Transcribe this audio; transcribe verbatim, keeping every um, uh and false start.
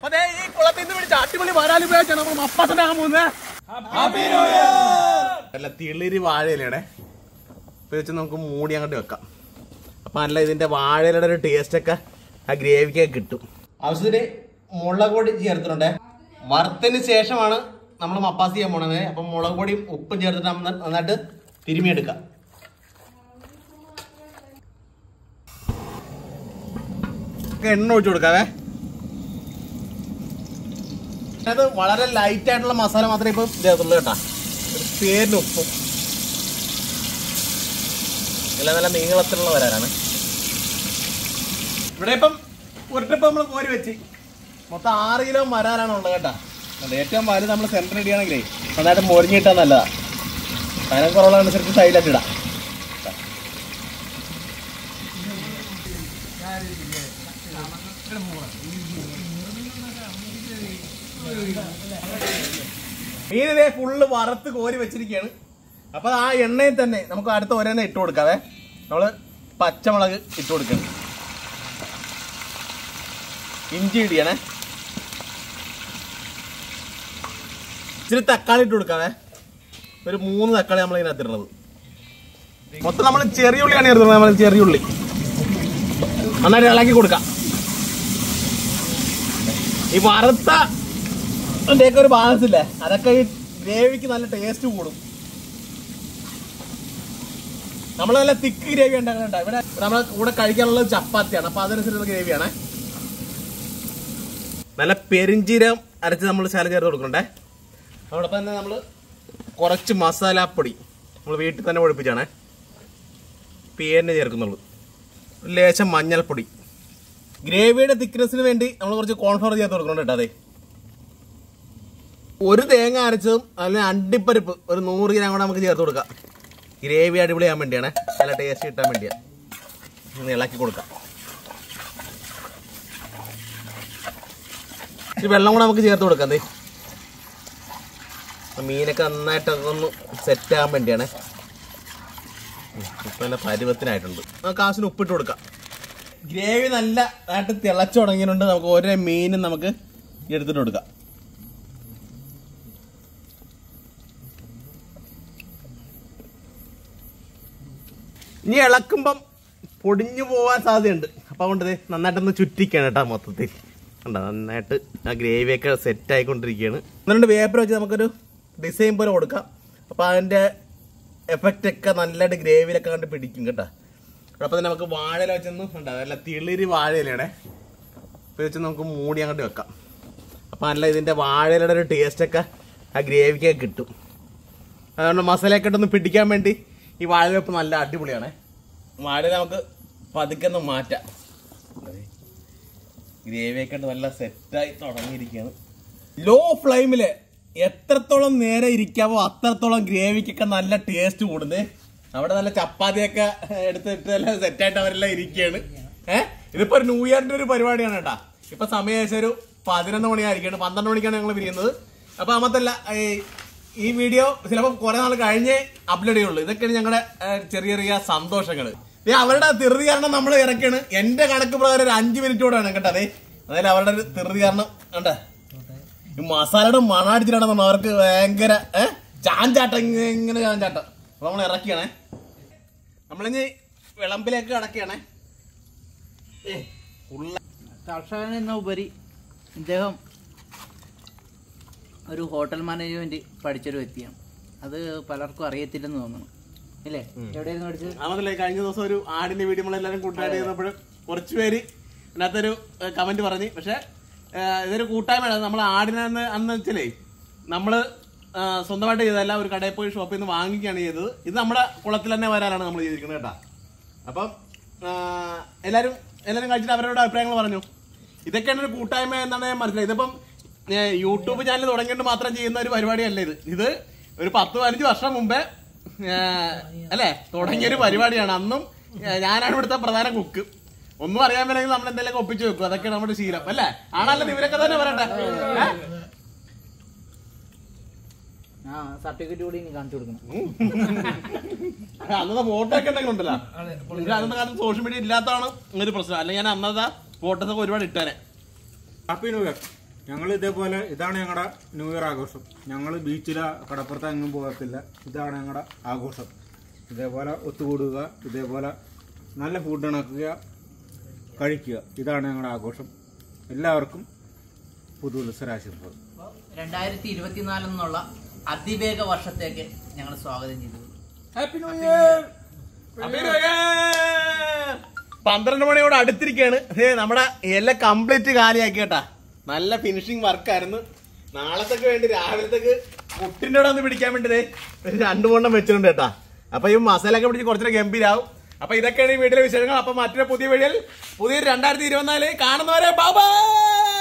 അതെ ഈ കുളത്തിൽ നിന്ന് പിടിച്ച അടിപൊളി വരാൽ ഉപയോഗിച്ചാണ് നമ്മൾ മപ്പാസനാകാൻ പോകുന്നത്. അല്ല തിളിരി വാഴയിലയുടെ വെച്ച് നമുക്ക് മൂടി അങ്ങോട്ട് വെക്കാം. അപ്പൊ നല്ല ഇതിന്റെ വാഴയിലയുടെ ഒരു ടേസ്റ്റ് ഒക്കെ ആ ഗ്രേവിക്കൊക്കെ കിട്ടും. ആവശ്യത്തിന് മുളക് പൊടി ചേർത്തിട്ടുണ്ട്. വറുത്തതിന് ശേഷമാണ് നമ്മൾ മപ്പാസ് ചെയ്യാൻ പോണത്. അപ്പൊ മുളക് പൊടിയും ഉപ്പും ചേർത്തിട്ട് നന്നായിട്ട് തിരുമിയെടുക്കാം. എണ്ണ ഒഴിച്ചു കൊടുക്കാവേ. അത് വളരെ ലൈറ്റ് ആയിട്ടുള്ള മസാല മാത്രമേ ഇപ്പൊ ചേർത്തുള്ളൂ കേട്ടാ. പേരിന് ഉപ്പും നല്ല നല്ല നീളത്തിലുള്ള വരാനാണ്. ഇവിടെ ഇപ്പം ഉരുട്ടിപ്പം നമ്മൾ കോരി വെച്ച് മൊത്തം ആറ് കിലോ വരാനാണ് ഉള്ളത് കേട്ടാ. ഏറ്റവും വലുത് നമ്മൾ സെൻറ്റർ ഇടുകയാണെങ്കിലേ നന്നായിട്ട് മൊരിഞ്ഞിട്ടാ നല്ലതാ. കനം കുറവുള്ളതനുസരിച്ച് സൈഡിലായിട്ട് ഇടാം. മീനിനെ ഫുള്ള് വറുത്ത് കോരി വെച്ചിരിക്കുകയാണ്. അപ്പൊ ആ എണ്ണയിൽ തന്നെ നമുക്ക് അടുത്ത ഒരെണ്ണ ഇട്ട് കൊടുക്കാവേ. നമ്മള് പച്ചമുളക് ഇട്ട് കൊടുക്കണം. ഇഞ്ചി ഇടിയണേ. ഇച്ചിരി തക്കാളി ഇട്ട് കൊടുക്കാവേ. ഒരു മൂന്ന് തക്കാളി നമ്മൾ ഇതിനകത്ത് ഇടുന്നത്. മൊത്തം നമ്മൾ ചെറിയ ഉള്ളിയാണ് ഇടുന്നത്. നമ്മൾ ചെറിയ ഉള്ളി നന്നായിട്ട് ഇളക്കി കൊടുക്കാം. ഈ വറുത്ത ഒക്കെ ഒരു ബാലൻസ് ഇല്ലേ, അതൊക്കെ ഈ ഗ്രേവിക്ക് നല്ല ടേസ്റ്റ് കൂടും. നമ്മൾ നല്ല തിക്ക് ഗ്രേവി ഉണ്ടാക്കുന്നുണ്ട്. ഇവിടെ നമ്മളെ കൂടെ കഴിക്കാനുള്ളത് ചപ്പാത്തിയാണ്. അപ്പൊ അതനുസരിച്ചുള്ള ഗ്രേവിയാണ്. നല്ല പെരിഞ്ചീരം അരച്ച് നമ്മൾ ശാലം ചേർത്ത് കൊടുക്കണ്ടേ. അതോടൊപ്പം തന്നെ നമ്മൾ കുറച്ച് മസാലപ്പൊടി നമ്മൾ വീട്ടിൽ തന്നെ ഒഴിപ്പിച്ചാണ് പേരിന് ചേർക്കുന്നുള്ളൂ. ഒരു ലേശം മഞ്ഞൾപ്പൊടി. ഗ്രേവിയുടെ തിക്നെസ്സിന് വേണ്ടി നമ്മൾ കുറച്ച് കോൺഫ്ലവർ ചേർത്ത് കൊടുക്കുന്നുണ്ട് കേട്ടോ. അതെ, ഒരു തേങ്ങ അരച്ചതും അല്ലെങ്കിൽ അണ്ടിപ്പരിപ്പ് ഒരു നൂറ് ഗ്രാം കൂടെ നമുക്ക് ചേർത്ത് കൊടുക്കാം. ഗ്രേവി അടിപൊളിയാൻ വേണ്ടിയാണ്, നല്ല ടേസ്റ്റ് കിട്ടാൻ വേണ്ടിയാണ്. ഒന്ന് ഇളക്കി കൊടുക്കാം. ഇച്ചിരി വെള്ളം കൂടെ നമുക്ക് ചേർത്ത് കൊടുക്കാം. അതെ, മീനൊക്കെ നന്നായിട്ട് അതൊന്ന് സെറ്റ് ആകാൻ വേണ്ടിയാണ്. ഇപ്പം നല്ല പരുവത്തിനായിട്ടുണ്ട്. നമുക്ക് ആവശ്യത്തിന് ഉപ്പിട്ട് കൊടുക്കാം. ഗ്രേവി നല്ല ആയിട്ട് തിളച്ചു തുടങ്ങിയിട്ടുണ്ട്. നമുക്ക് ഓരോ മീനും നമുക്ക് എടുത്തിട്ട് കൊടുക്കാം. ഇനി ഇളക്കുമ്പം പൊടിഞ്ഞു പോവാൻ സാധ്യതയുണ്ട്. അപ്പം അതുകൊണ്ട് നന്നായിട്ടൊന്ന് ചുറ്റിക്കാണ് കേട്ടോ. മൊത്തത്തിൽ കണ്ടോ, നന്നായിട്ട് ആ ഗ്രേവിയൊക്കെ സെറ്റ് ആയിക്കൊണ്ടിരിക്കുകയാണ്. എന്നിട്ട് വേപ്പർ വെച്ച് നമുക്കൊരു ഡിസൈൻ പോലെ കൊടുക്കാം. അപ്പം അതിൻ്റെ എഫക്റ്റ് ഒക്കെ നല്ലതായിട്ട് ഗ്രേവിയിലൊക്കെ കണ്ട് പിടിക്കും കേട്ടോ. അപ്പം തന്നെ നമുക്ക് വാഴയില വെച്ചൊന്ന് ഉണ്ടാവും. നല്ല തിളിരി വാഴയിലയുടെ വെച്ച് നമുക്ക് മൂടി അങ്ങോട്ട് വെക്കാം. അപ്പം നല്ല ഇതിൻ്റെ വാഴയിലയുടെ ഒരു ടേസ്റ്റൊക്കെ ആ ഗ്രേവിക്കൊക്കെ കിട്ടും. അതുകൊണ്ട് മസാലയൊക്കെ ഇട്ടൊന്ന് പിടിക്കാൻ വേണ്ടി ഈ വാഴവെപ്പ് നല്ല അടിപൊളിയാണ്. വാഴ നമുക്ക് പതുക്കെ ഒന്ന് മാറ്റാം. ഗ്രേവിയൊക്കെ നല്ല സെറ്റായി തുടങ്ങിയിരിക്കുകയാണ്. ലോ ഫ്ലെയിമില് എത്രത്തോളം നേരെ ഇരിക്കാവോ അത്രത്തോളം ഗ്രേവിക്കൊക്കെ നല്ല ടേസ്റ്റ് കൂടുന്നത്. അവിടെ നല്ല ചപ്പാത്തിയൊക്കെ എടുത്തിട്ട് നല്ല സെറ്റായിട്ട് അവരെല്ലാം ഇരിക്കുകയാണ്. ഏഹ് ഇതിപ്പോ ഒരു ന്യൂ ഇയറിന്റെ ഒരു പരിപാടിയാണ് കേട്ടാ. ഇപ്പൊ സമയം ഏകദേശം ഒരു പതിനൊന്ന് മണിയായിരിക്കണം. പന്ത്രണ്ട് മണിക്കാണ് ഞങ്ങൾ പിരിയുന്നത്. അപ്പൊ അമ്മത്തല്ല ഈ വീഡിയോ ചിലപ്പോൾ കുറെ നാൾ കഴിഞ്ഞേ അപ്ലോഡ് ചെയ്യുള്ളൂ. ഇതൊക്കെയാണ് ഞങ്ങളുടെ ചെറിയ ചെറിയ സന്തോഷങ്ങൾ. അവരുടെ തിറുതി കാരണം നമ്മൾ ഇറക്കാണ്. എന്റെ കണക്ക് പ്രകാരം ഒരു അഞ്ചു മിനിറ്റോടാണ് കേട്ടോ. അതെ, അതായത് അവരുടെ ഒരു തിറുതി കാരണം കണ്ടേ ഈ മസാലയുടെ മണാടിച്ചിട്ടാണ് അവർക്ക് ഭയങ്കര ഏഹ് ചാഞ്ചാട്ടം, ഇങ്ങനെ ചാഞ്ചാട്ടം. അപ്പൊ നമ്മൾ ഇറക്കിയാണേ. നമ്മളിഞ്ഞ് വിളമ്പിലേക്ക് കിടക്കുകയാണേ. കർഷകൻ എന്ന ഉപരി ഇദ്ദേഹം ഒരു ഹോട്ടൽ മാനേജ്മെന്റ് പഠിച്ചൊരു വ്യക്തിയാണ്. അത് പലർക്കും അറിയത്തില്ലെന്ന് തോന്നുന്നു, ഇല്ലേ? എവിടെയായിരുന്നു പഠിച്ചത്? അതല്ലേ, കഴിഞ്ഞ ദിവസം ഒരു ആടിന്റെ വീഡിയോ നമ്മളെല്ലാരും കൂട്ടായിട്ട് ചെയ്തപ്പോഴും കുറച്ചു പേര് അതിനകത്തൊരു കമന്റ് പറഞ്ഞു. പക്ഷെ ഇതൊരു കൂട്ടായ്മയാണ്. നമ്മൾ ആടിനെന്ന് അന്ന് വെച്ചാലേ നമ്മള് സ്വന്തമായിട്ട് ചെയ്തതല്ല, ഒരു കടയിൽ പോയി ഷോപ്പിൽ നിന്ന് വാങ്ങിക്കുകയാണ് ചെയ്തത്. ഇത് നമ്മുടെ കുളത്തിൽ തന്നെ വരാനാണ് നമ്മൾ ചെയ്തിരിക്കുന്നത് കേട്ടാ. അപ്പം എല്ലാരും എല്ലാരും കഴിച്ചിട്ട് അവരുടെ അഭിപ്രായങ്ങൾ പറഞ്ഞു. ഇതൊക്കെയാണ് ഒരു കൂട്ടായ്മ എന്നാണ് ഞാൻ മനസ്സിലായത്. ഇതിപ്പം യൂട്യൂബ് ചാനൽ തുടങ്ങിയിട്ട് മാത്രം ചെയ്യുന്ന ഒരു പരിപാടിയല്ല ഇത്. ഇത് ഒരു പത്ത് പതിനഞ്ച് വർഷം മുമ്പേ അല്ലെ തുടങ്ങിയൊരു പരിപാടിയാണ്. അന്നും ഞാനാണ് ഇവിടുത്തെ പ്രധാന കുക്ക്. ഒന്നും അറിയാൻ പറ്റില്ലെങ്കിൽ നമ്മൾ എന്തെങ്കിലും ഒപ്പിച്ചു വെക്കും. അതൊക്കെ നമ്മുടെ ശീലം അല്ലേ? ആണല്ലോ, ഇവരൊക്കെ തന്നെ പറയട്ടെ. സർട്ടിഫിക്കറ്റ് കൂടി കാണിച്ചു കൊടുക്കണം. അന്നത്തെ ഫോട്ടോ ഒക്കെ എന്തെങ്കിലും ഉണ്ടല്ലോ. അന്നത്തെ കാലത്ത് സോഷ്യൽ മീഡിയ ഇല്ലാത്തതാണ് ഒരു പ്രശ്നം. അല്ലെങ്കിൽ ഞാൻ അന്നത്തെ ഫോട്ടോസ് ഒക്കെ ഒരുപാട് ഇട്ടേനെ. Happy new year. ഞങ്ങൾ ഇതേപോലെ ഇതാണ് ഞങ്ങളുടെ ന്യൂ ഇയർ ആഘോഷം. ഞങ്ങൾ ബീച്ചിലോ കടപ്പുറത്ത് എങ്ങും പോകത്തില്ല. ഇതാണ് ഞങ്ങളുടെ ആഘോഷം. ഇതേപോലെ ഒത്തുകൂടുക, ഇതേപോലെ നല്ല ഫുഡ് ഉണ്ടാക്കുക, കഴിക്കുക. ഇതാണ് ഞങ്ങളുടെ ആഘോഷം. എല്ലാവർക്കും പുതുവത്സരാശംസകൾ. രണ്ടായിരത്തി ഇരുപത്തിനാല് എന്നുള്ള അതിവേഗ വർഷത്തേക്ക് ഞങ്ങൾ സ്വാഗതം ചെയ്തു. Happy new year. പന്ത്രണ്ട് മണിയോട് അടുത്തിരിക്കുകയാണ്. നമ്മുടെ ഇല കംപ്ലീറ്റ് കാലിയാക്കി കേട്ടാ. നല്ല ഫിനിഷിങ് വർക്കായിരുന്നു. നാളത്തേക്ക് വേണ്ടി രാവിലത്തേക്ക് കുട്ടിൻ്റെ കൂടെ ഒന്ന് പിടിക്കാൻ വേണ്ടി രണ്ടു മൂന്നെണ്ണം വെച്ചിട്ടുണ്ട് കേട്ടാ. അപ്പൊ ഈ മസാലയൊക്കെ പിടിച്ച് കുറച്ചുകൂടെ ഗംഭീരാവും. അപ്പൊ ഇതൊക്കെയാണ് ഈ വീട്ടിലെ വിശേഷങ്ങൾ. അപ്പൊ മറ്റൊരു പുതിയ വീഡിയോയിൽ പുതിയൊരു രണ്ടായിരത്തി ഇരുപത്തിനാല് കാണുന്നവരെ ബൈ ബൈ.